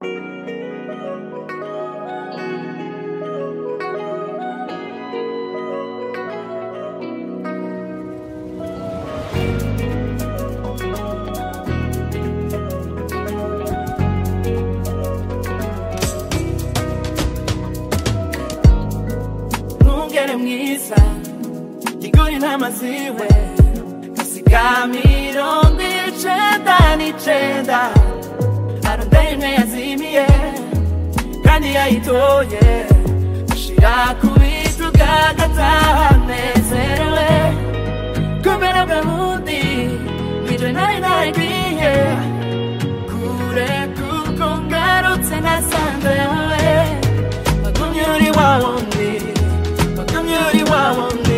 mwiza iguri n'amaziwe kasiga mirongo icenda n'icenda arondeye imwe yazimiye kandi yayitoye ashira ku bituga agataha anezerewe kumera bwa bundi bije nari naragiye kure kuko ngarutse nasanze wowe wagumye uri wa wundi Yuri wawundi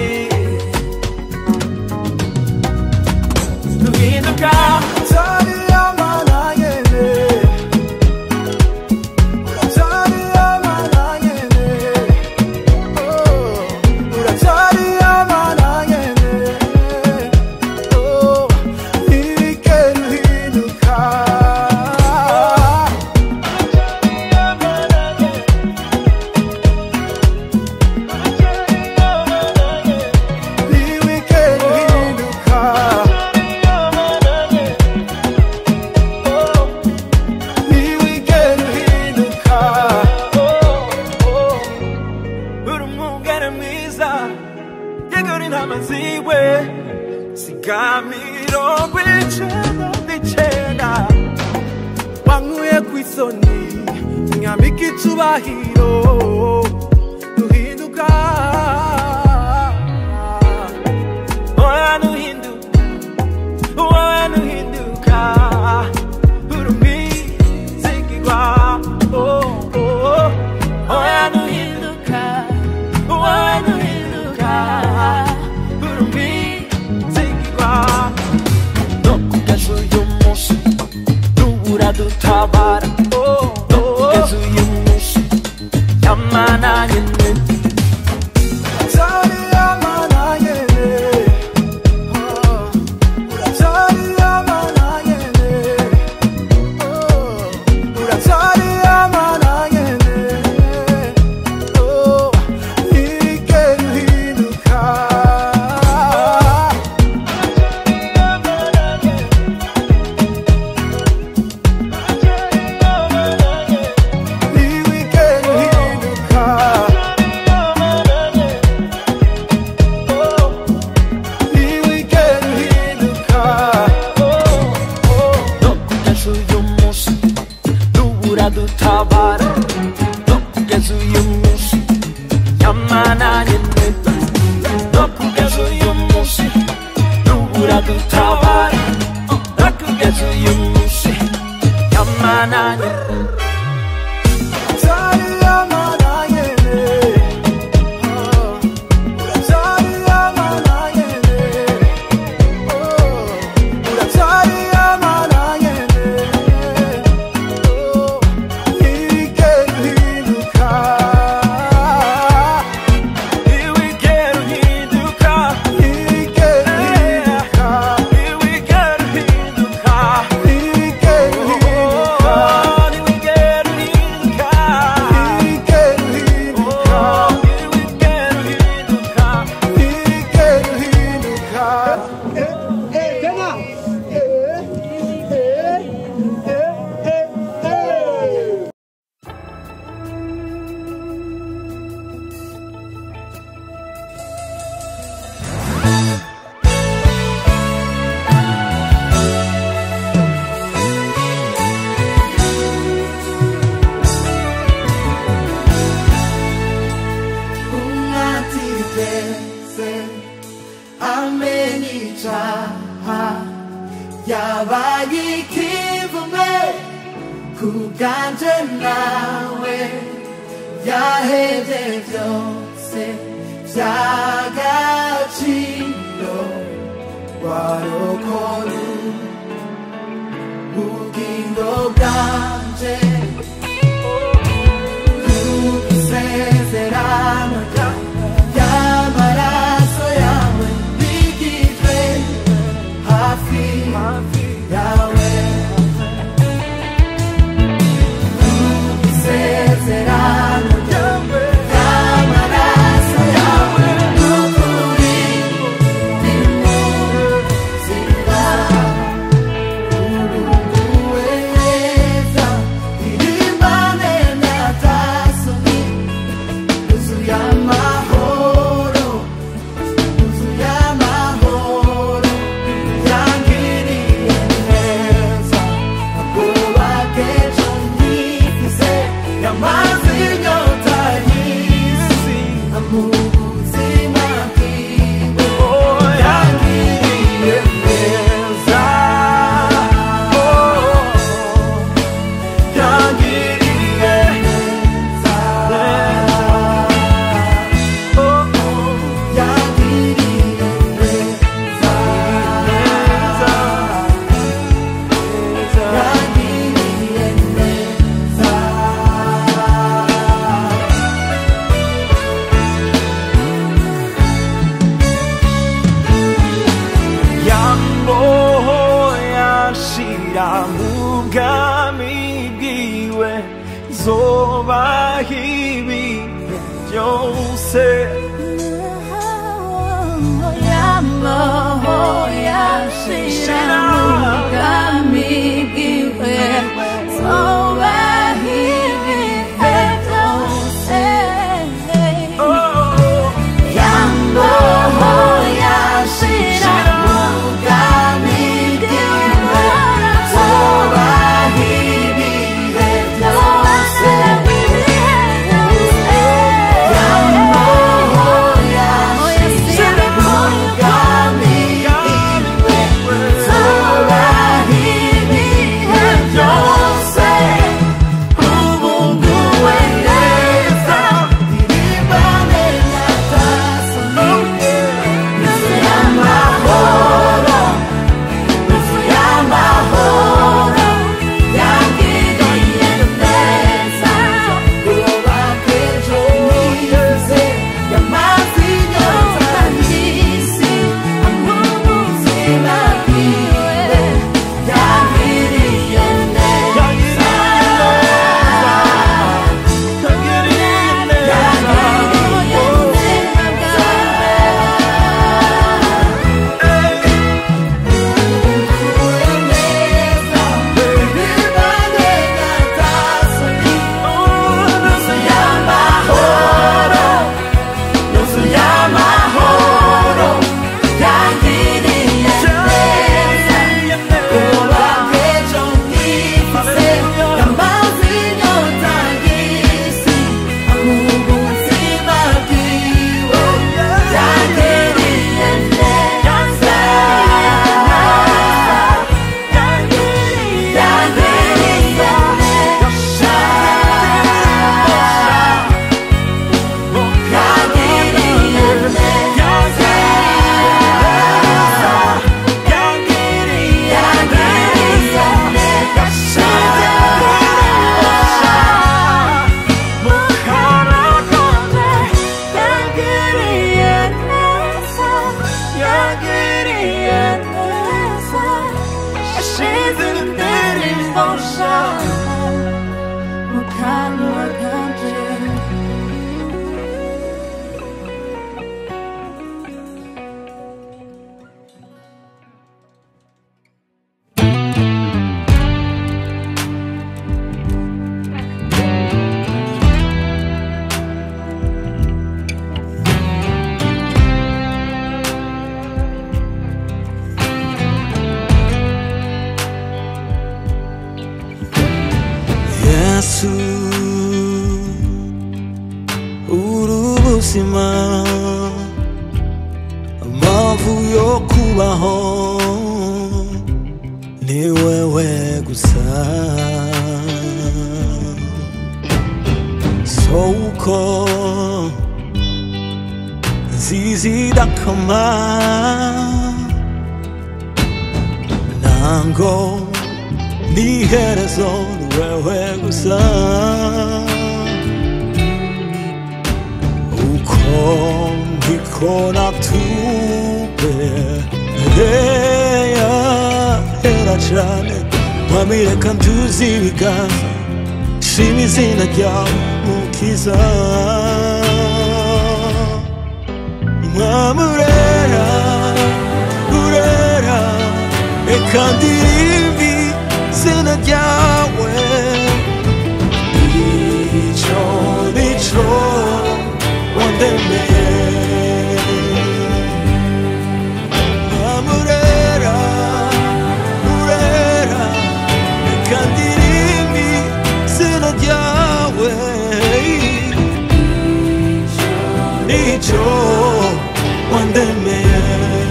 Nuhinduka Utari amana yene Utari amana yene Oh Utari amana yene Oh Nike nuhinduka mirongo icenda n'icenda wankuye kw'isoni nyambika icubahiro nuhinduka oya nuhinduka uri umwizigirwa oya nuhinduka dutabara kugeza uyu munsi yamana nyene Utari amana nyene Utari amana nyene Utari amana nyene Nike nuhinduka dutabara kugeza uyu munsi yamana nyene kugeza uyu munsi nubura dutabara kugeza uyu munsi yamana nyene Utari amana nyene Utari amana nyene Utari amana nyene yabaye ikivume kuganje nawe yaheze byose by'agaciro warokora ubugingo bwanje isezerano y'amaraso yawe bigizwe hafi yawe ubuzima bwiwe yangiriye neza yangiriye neza 무감이 비we zobahibi 요새 야모야 시라 무감이 비we zobahibi 요새 야모야 시라 무감이 예수 urubuzima amavu yo kubaho ni wewe gusa soko zizidakama nango niherezo wewe gusa uko ndikona tubereya hera cyane wamireka nduzi ibiganza shima izina ryawe mukiza mwamurera urera reka ndirimbi izina ryawe nico wandemeye mwamurera urera reka ndirimbi izina ryawe nico nico wandemeye.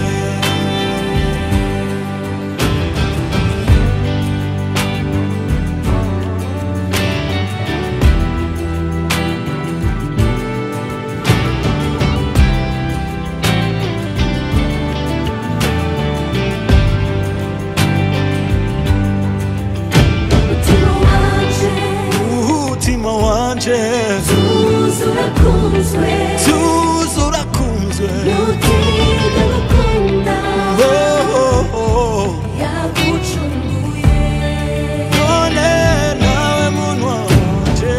Tuzura kunzwe Nutige gukunda Yagucunguye None nawe munwa wanje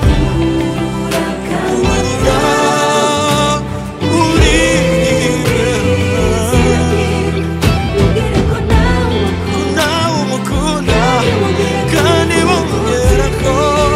Urakanira Mubwire ko nawe umukunda Kandi bamubwira ko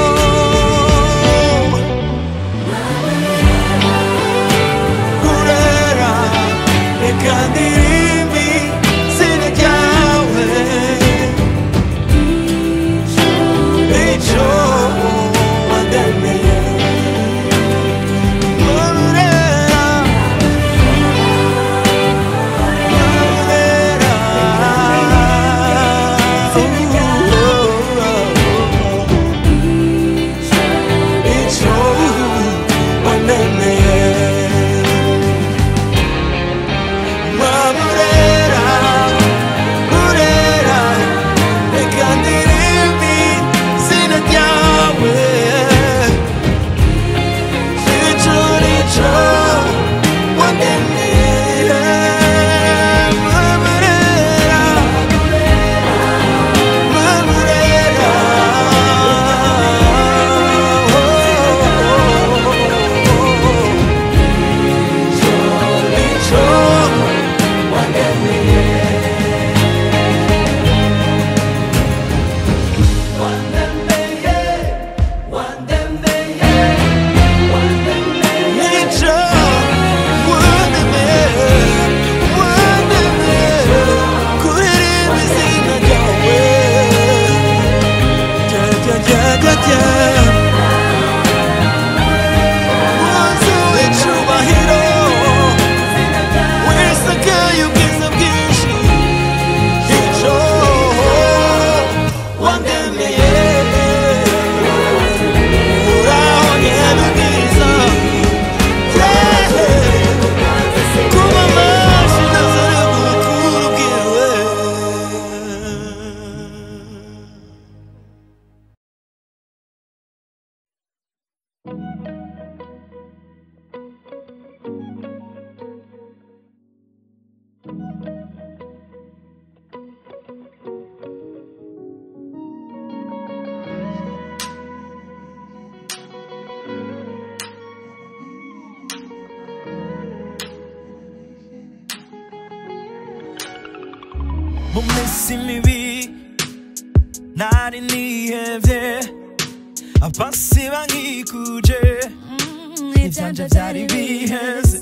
Mumisi mibi nari nihevye abasiba nkikuje ivyanje vyari biheze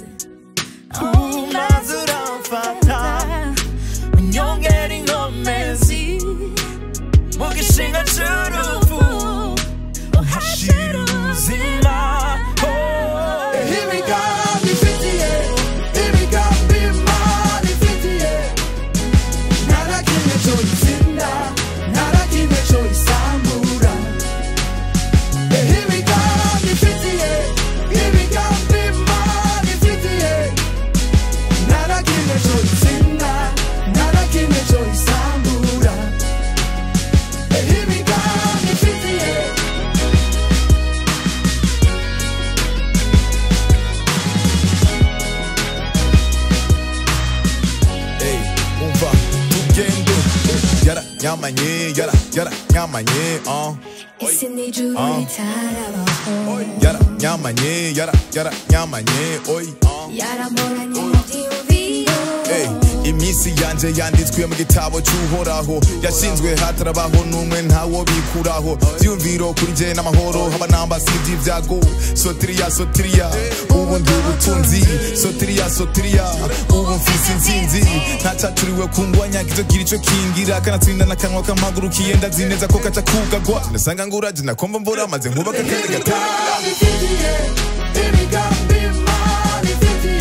umazura mfata unyongera inkomezi mu gishinga c'urupfu uhashira ubuzima. Nyamanye, isi n'ijuru ritarabaho nyamanye, nyamanye, oi, yaramboranye mu byiyumviro. Imisi yanje yanditswe mu gitabo cy'uhoraho, yashinzwe hatarabaho n'umwe ntawo bikuraho. Byumviro kuri je n'amahoro haba namba sindi ibyago. Sotiriya ubu ndi ubutunzi, Sotiriya ubu mfise insinzi. Ntacaturiwe kungwanya kizogira ico kingira, kanatsinda n'akanwa k'amaguru kiyenda zineza ko kaca kugagwa. Ndasanga nguraje nakomba mbura maze nkubaka kandi gatara.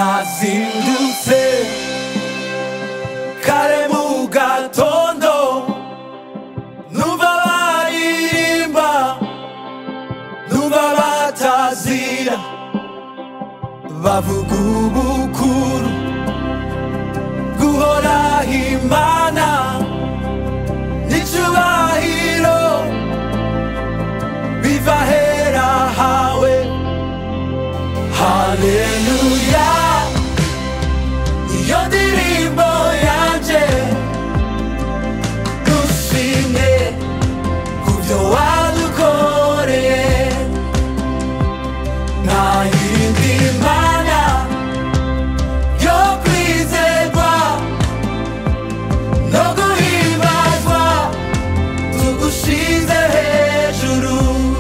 nazindutse kare mu gatondo numva baririmba numva batazira bavuga ubukuru guhoraho Imana n'icubahiro biva hera hawe. Haleluya, iyo ndirimbo yanje dushimye kubyo wadukoreye. Nta yindi mana yo kwizerwa no guhimbazwa tugushize hejuru.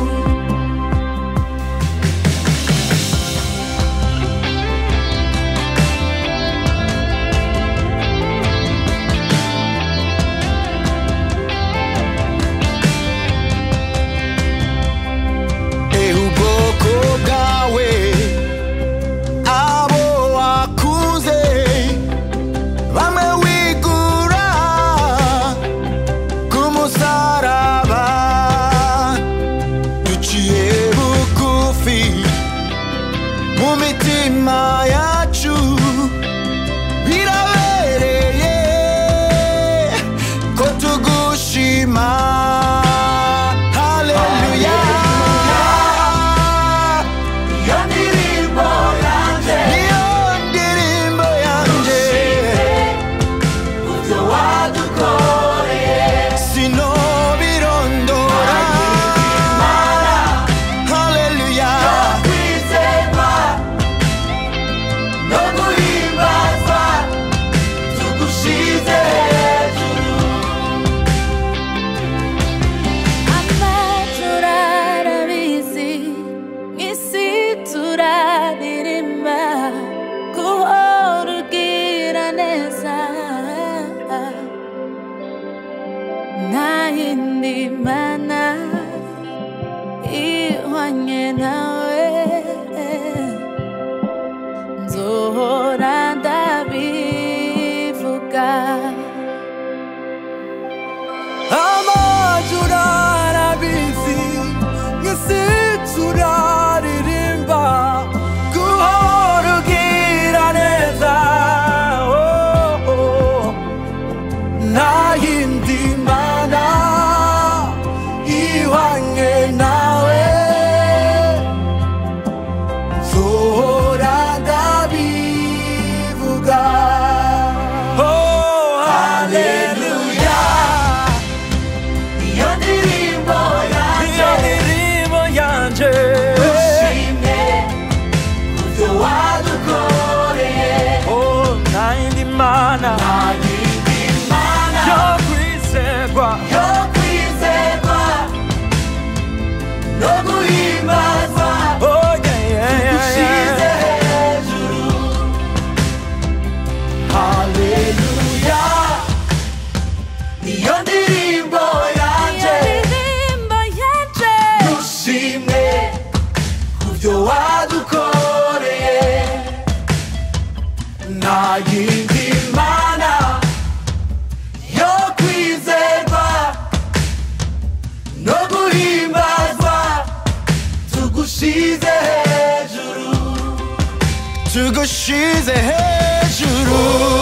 Tugushize hejuru,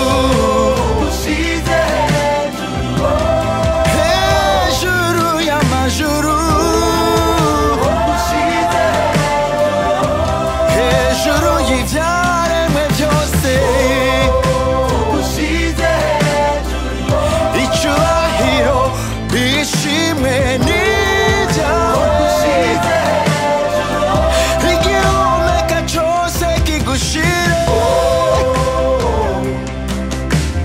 hejuru y'amajuru, hejuru y'ibyaremwe byose, icyubahiro ishimwe n'ibyawe, igihumeka cyose kigushire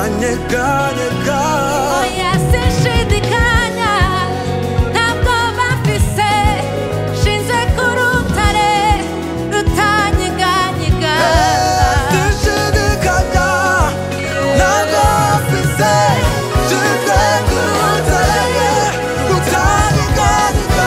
uranyeganyega oya sinshidikanya ntabwo bafise shinzwe ku rutare rutanyeganyega sinshidikanya ntabwo mfise nshinzwe ku rutare rutanyeganyega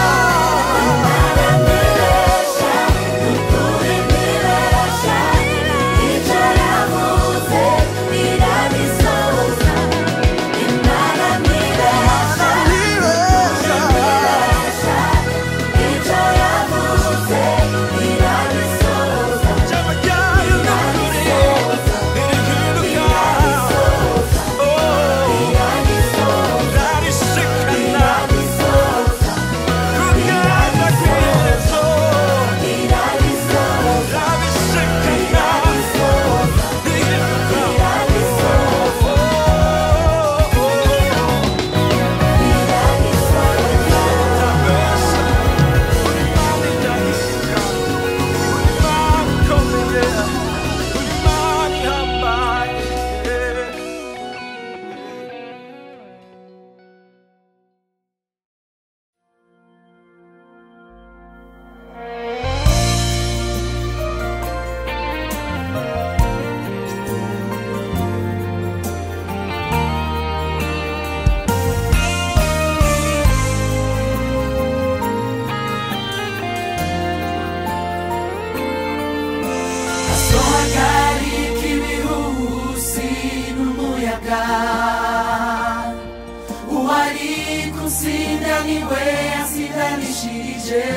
uwari kusinda niwe asidanishije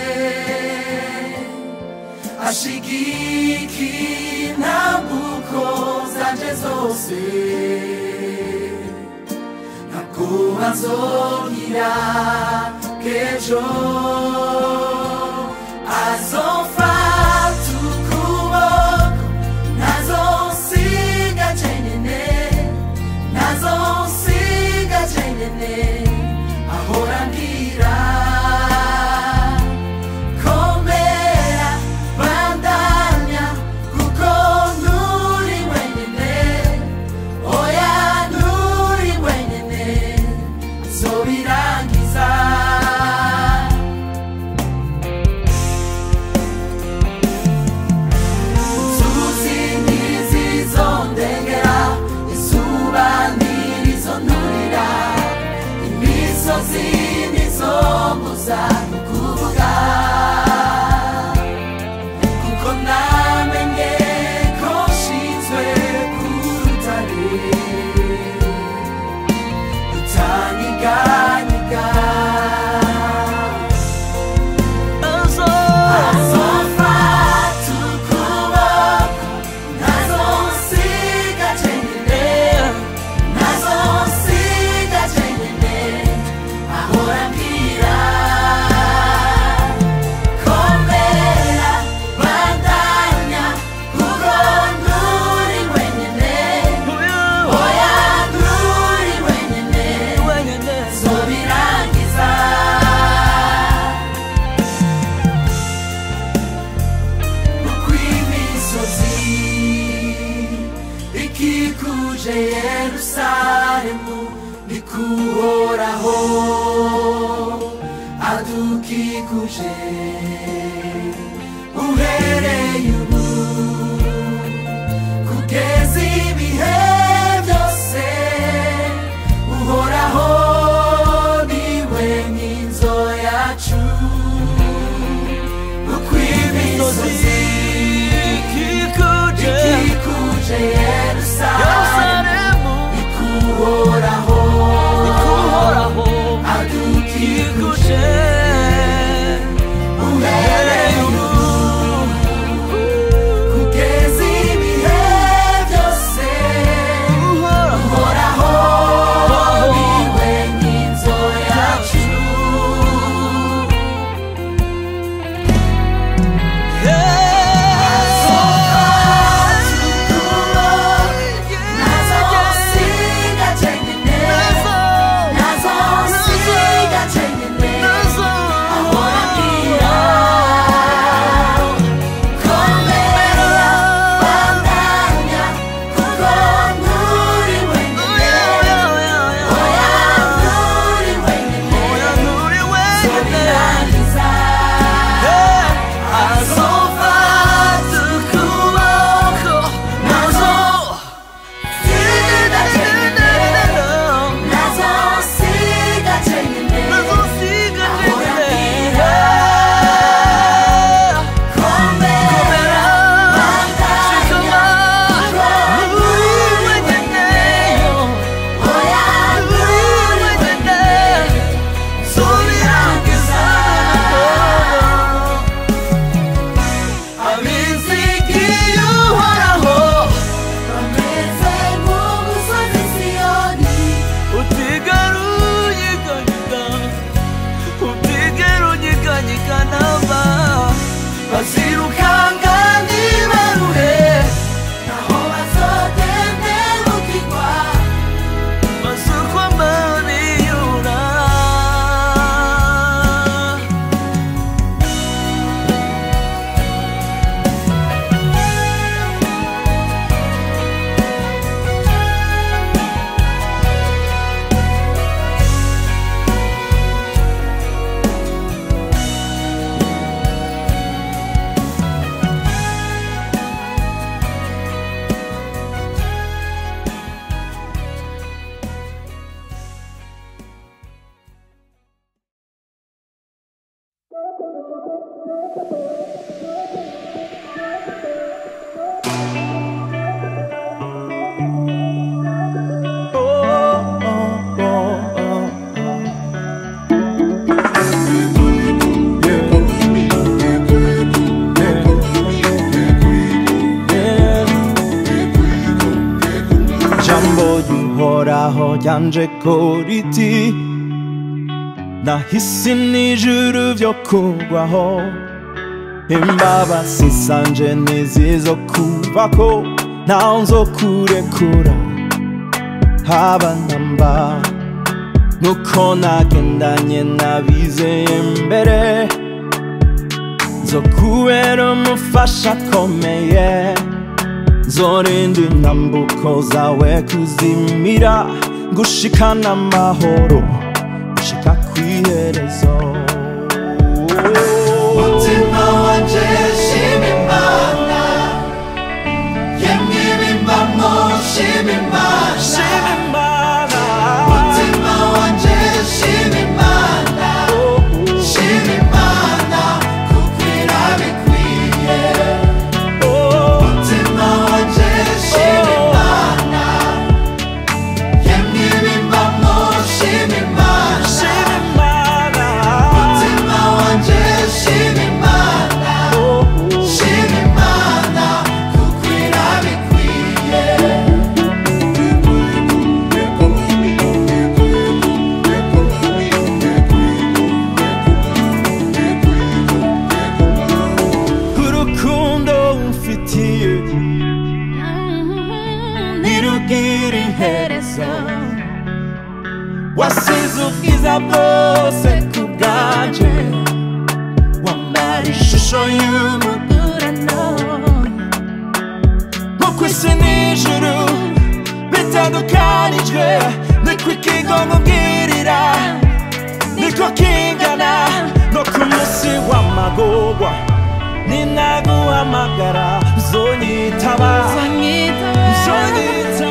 ashigiki intambuko zanje zose ntabwo azogira kejo azofata ukuboko ntazosiga jenyene ntazosiga jenyene ahora mbwira komera bandanya kuko nturi wenyene oya nturi wenyene azobirangiza inzuzi ntizizondengera izuba ntirizonturira imisozi ntizombuza kuvuga kuko namenye ko nshinzwe ku rutare rutanyeganyega azofata ukuboko ntazosiga jenyene ntazosiga jenyene ahora mbwira komera bandanya kuko nturi wenyene oya nturi wenyene zobirangiza uko imisozi ikikuje Yerusalemu nikuhoraho adukikuje uhereye ubu kugeza ibihe byose uhoraho niwe nkinzo yacu uko imisozi ikikuje Yerusalemu ikuhoraho adukikuje ryanje ko riti nahisi n'ijuru vyo kugwaho imbabazi zanje nizizo kubako ntaho nzokurekura haba namba nuko nagendanye nabizeye mbere nzokubera umufasha akomeye nzorinda intambuko zawe kuzimira ngushikana amahoro gushika kw'iherezo mutima wanje shima Imana yemwe ibimbamwo shima Imana mutima wanje shima Imana shima Imana kuko irabikwiye mutima wanje shima Imana yemwe ibimbamwo shima Imana mutima wanje shima Imana shima Imana kuko irabikwiye urukundo umfitiye ntirugira iherezo wasize ubwiza bwose ku bwanje wambara ishusho y'umugurano nk'uko isi n'ijuru bitandukanijwe niko ikigongo mbwirira niko kingana no ku munsi w'amagorwa ninaguhamagara uzonyitaba uzonyitaba